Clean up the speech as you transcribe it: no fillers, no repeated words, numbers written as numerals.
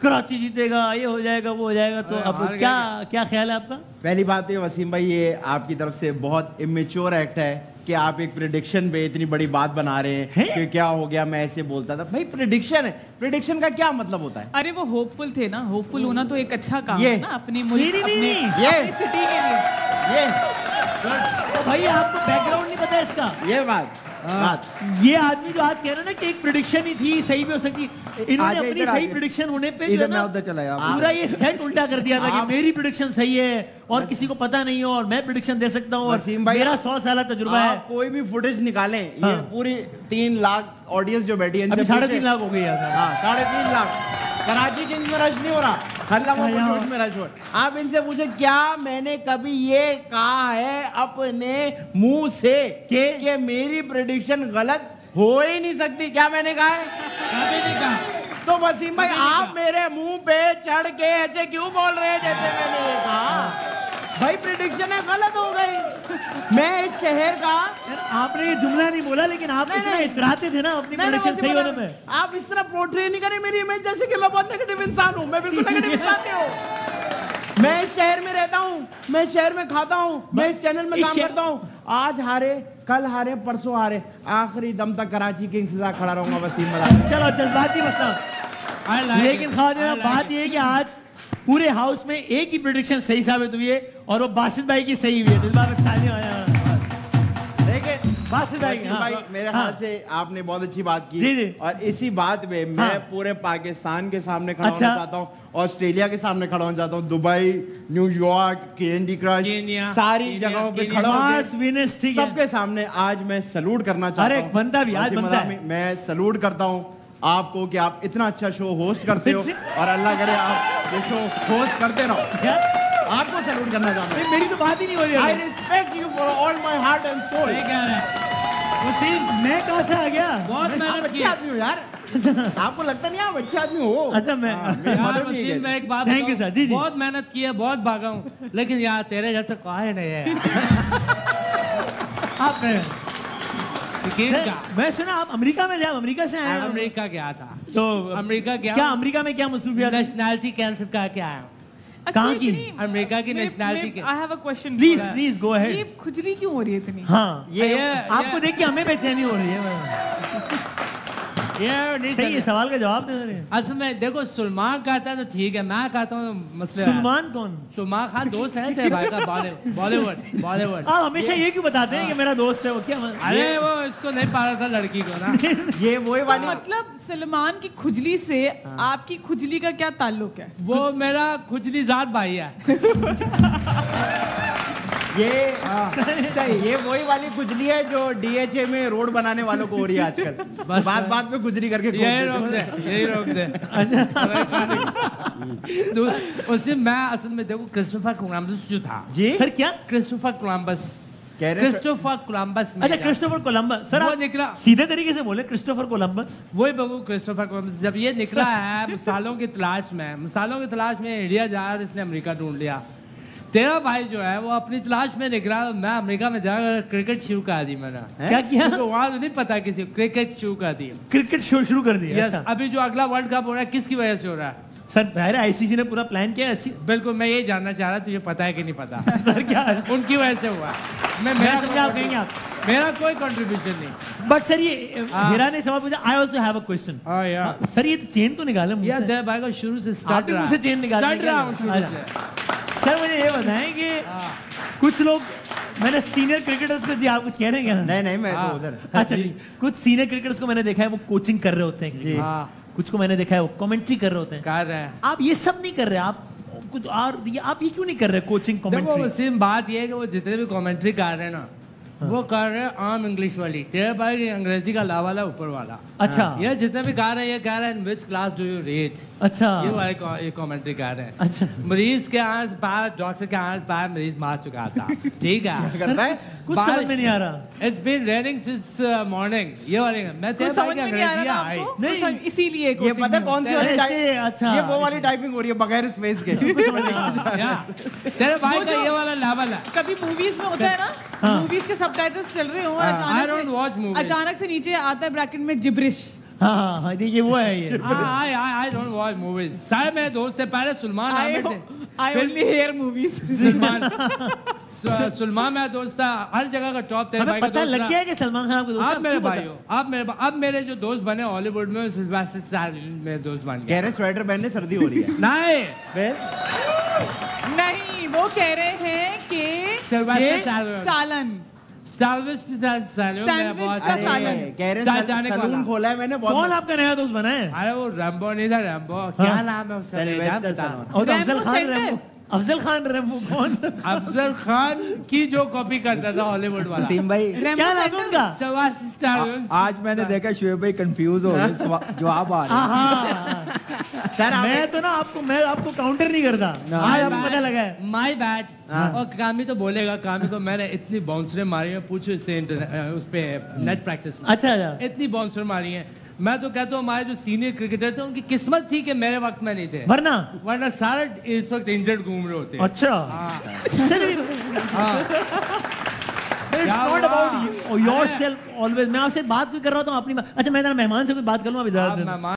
कराची जीतेगा, ये हो जाएगा, वो हो जाएगा, तो अब क्या क्या ख्याल है आपका? पहली बात तो ये वसीम भाई, ये आपकी तरफ से बहुत इमेच्योर एक्ट है कि आप एक प्रेडिक्शन पे इतनी बड़ी बात बना रहे हैं कि क्या हो गया, मैं ऐसे बोलता था। भाई प्रेडिक्शन है, प्रेडिक्शन का क्या मतलब होता है? अरे वो होपफुल थे ना, होपफुल होना तो एक अच्छा काम है ना अपनी नहीं, अपनी सिटी के लिए। ये भाई आपको बैकग्राउंड नहीं पता इसका? ये बात ये आदमी जो आज कह रहा है ना कि एक प्रेडिक्शन ही थी, सही भी हो सकती, इन्होंने अपनी सही प्रेडिक्शन होने पे जो है ना पूरा ये सेट उल्टा कर दिया था कि मेरी प्रेडिक्शन सही है और किसी को पता नहीं हो और मैं प्रेडिक्शन दे सकता हूँ और मेरा 100 साल तजुर्बा है। कोई भी फुटेज निकालें, ये पूरी 3 लाख ऑडियंस जो बैठी है, 3.5 लाख हो गई है। 3.5 लाख। कराची किंग्स में रश नहीं हो रहा, हल्ला में रश हो। आप इनसे पूछे क्या मैंने कभी ये कहा है अपने मुंह से कि मेरी प्रेडिक्शन गलत हो ही नहीं सकती? क्या मैंने कहा है? कभी नहीं कहा। तो वसीम भाई आप मेरे मुंह पे चढ़ के ऐसे क्यों बोल रहे हैं जैसे मैंने ये कहा? भाई प्रेडिक्शन है गलत हो गई। मैं इस शहर का, आपने ये जुमला नहीं बोला लेकिन आप इतना इतराते थे ना अपनी प्रेडिक्शन सही होने में। आप इस तरह पोर्ट्रे नहीं करें मेरी इमेज जैसे कि मैं बहुत नेगेटिव इंसान हूं। मैं बिल्कुल नेगेटिव इंसान नहीं हूं। मैं इस शहर में रहता हूं, मैं इस शहर में खाता हूं, मैं इस चैनल में काम करता हूं। आज हारे, कल हारे, परसों हारे, आखिरी दम तक कराची किंग्स के साथ खड़ा रहूंगा वसीम मदानी। चलो जज्बाती मसला, लेकिन खाने बात ये है कि आज पूरे हाउस में एक ही प्रेडिक्शन सही साबित हुई है और वो बासित भाई की सही हुई है। लेकिन बासित भाई मेरे ख्याल से आपने बहुत अच्छी बात की और इसी बात में मैं पूरे पाकिस्तान के सामने खड़ा होना चाहता हूँ, ऑस्ट्रेलिया के सामने खड़ा होना चाहता हूँ, दुबई, न्यूयॉर्क, कैंडी क्रश, सारी जगहों पे खड़ा होकर सबके सामने आज मैं सलूट करना चाहता हूँ। बनता भी आज बनता है। मैं सलूट करता हूँ आपको कि आप इतना अच्छा शो होस्ट करते हो और अल्लाह करे आप ये शो होस्ट करते रहो। आपको सैल्यूट करना चाहता हूं। मेरी तो बात ही नहीं हो रही है। I respect you for all my heart and soul। सही कह रहे हैं। वसीम मैं कहाँ से आ गया? बहुत मेहनत अच्छे आदमी हो यार। आपको लगता नहीं आप अच्छे आदमी हो? अच्छा मैं वसीम मैं एक बात थैंक यू सर। जी जी बहुत मेहनत की है, बहुत भागा हूँ, लेकिन यार तेरे जैसे काहे नहीं है। आप मैं सुना आप अमेरिका में थे, अमेरिका से आए? अमेरिका गया था। तो अमेरिका गया, क्या अमेरिका में क्या मसरूफियत? नेशनैलिटी कैंसिल करके आया। कहाँ की? अमेरिका की nationality. I have a question। Please go ahead. ये खुजली क्यों हो रही है इतनी? हाँ ये आपको देख के हमें बेचैनी हो रही है। सही है, सवाल का जवाब दे रहे हैं। असल में देखो सलमान कहता है तो ठीक है, मैं कहता हूँ तो मसले। सलमान कौन? सलमान खान दोस्त है तेरे भाई का, बॉलीवुड। आप हमेशा ये क्यों बताते हैं कि मेरा दोस्त है वो? क्या अरे वो इसको नहीं पा रहा था लड़की को ना। ये वही वाली मतलब सलमान की खुजली से आपकी खुजली का क्या ताल्लुक है? वो मेरा खुजली जात भाई है। ये वही वाली खुजली है जो डीएचए में रोड बनाने वालों को हो रही है आजकल। बात में खुजली करके यही रोक दे। उससे मैं असल में देखो क्रिस्टोफर कोलंबस जो था जी सर, क्या क्रिस्टोफर कोलंबस? Christopher Columbus. अच्छा क्रिस्टोफर कोलंबस सर, वो निकला सीधे तरीके से बोले क्रिस्टोफर कोलंबस। वही बबू क्रिस्टोफर कोलंबस जब ये निकला है मिसालों की तलाश में इंडिया जा रहा, इसने अमेरिका ढूंढ लिया। तेरा भाई जो है वो अपनी तलाश में निकला, मैं अमेरिका में जाकर क्रिकेट शुरू कर दी मैंने। क्या किया? तो वहाँ तो नहीं पता किसी को, क्रिकेट शुरू कर दी। क्रिकेट शो शुरू कर दिया? यस। अभी जो अगला वर्ल्ड कप हो रहा है किसकी वजह से हो रहा है? सर पहले आईसीसी ने पूरा प्लान किया। अच्छी बिल्कुल, मैं ये जानना चाह रहा तुझे पता है कि नहीं पता? सर क्या उनकी वजह से हुआ। मेरा कोई कंट्रीब्यूशन नहीं। बट सर ये हीरा ने सवाल पूछा, I also have a question. Sir ये चेन तो निकाले मुझसे। यार तेरे भाई को शुरू से स्टार्ट रहा है। चेन निकाल सर मुझे ये बताएं कि कुछ लोग, मैंने सीनियर क्रिकेटर्स को, जी आप कुछ कह रहे हैं क्या? नहीं मैं तो उधर। अच्छा कुछ सीनियर क्रिकेटर्स को मैंने देखा है वो कोचिंग कर रहे होते हैं, कुछ को मैंने देखा है वो कमेंट्री कर रहे होते हैं। कर रहे हैं। आप ये सब नहीं कर रहे, आप कुछ और आप ये क्यों नहीं कर रहे कोचिंग कमेंट्री? सेम बात ये है कि वो जितने भी कमेंट्री कर रहे हैं ना वो कर रहे हैं आम इंग्लिश वाली। तेरे भाई अंग्रेजी का ला वाला ऊपर वाला। अच्छा ये जितने भी कर रहे हैं ये कह रहे हैं in which class do you read. अच्छा ये वाले ये कमेंट्री कर रहे हैं। अच्छा मरीज के आस पार, डॉक्टर के आस पार मरीज मार चुका था। ठीक है कुछ समझ में नहीं आ रहा। It's been raining since morning. ये वाले मैं तेरे भाई की अंग्रेजी आई नहीं, इसीलिए ये पता है कौन सी वाली? अच्छा ये वो वाली टाइपिंग हो रही है बगैर स्पेस के। तेरे भाई का ये वाला लेवल है। कभी मूवीज में होता है ना, मूवीज के सबटाइटल्स चल रहे हो और अचानक से नीचे आता है ब्रैकेट में जिब्रिश। हाँ हाँ ये वो है ये। I don't watch movies. सारे मेरे दोस्त से पहले सलमान आमिर थे। I only hear movies. Salman मेरा दोस्त था, हर जगह का टॉप तेरे हमें भाई का पता दोस्त लग था। गया है कि सलमान खान आपके दोस्त हैं, आप मेरे आपको भाई हो, अब मेरे जो दोस्त बने हॉलीवुड में सिल्वेस्टर स्टैलोन मेरे दोस्त बन कह गए। रहे स्वेटर पहनने सर्दी हो रही है। नहीं, नहीं, वो कह रहे हैं कि सिल्वेस्टर स्टैलोन सालन सैंडविच का सालन। कह रहे सलून खोला है मैंने बहुत। कौन आपका नया दोस्त बना है? अरे वो रैम्बो नहीं था, रैम्बो क्या नाम है उसका? सिल्वेस्टर और तो Rambo centre. Afzal Khan Rambo कौन? अफजल खान की जो कॉपी करता था हॉलीवुड वाला। वसीम भाई क्या नाम है उनका? Sylvester Stallone. आज मैंने देखा शुएब भाई कंफ्यूज हो गए, जवाब आ रहा हाँ सर मैं तो ना मैं आपको काउंटर नहीं करता, आज आपको पता लगा है। My bad. और कामी तो बोलेगा, कामी को मैंने इतनी बाउंसरें मारी है, पूछो इससे उस पे नेट प्रैक्टिस में। अच्छा अच्छा इतनी बाउंसर मारी है, मैं तो कहता हूँ हमारे जो सीनियर क्रिकेटर थे उनकी किस्मत थी कि मेरे वक्त में नहीं थे, वरना सारे इस वक्त इंजर्ड घूम रहे होते। अच्छा सिर्फ It's not about yourself always। मैं आपसे बात भी कर रहा हूँ अपनी अच्छा मैं मेहमान से कोई बात कर लूँ अभी।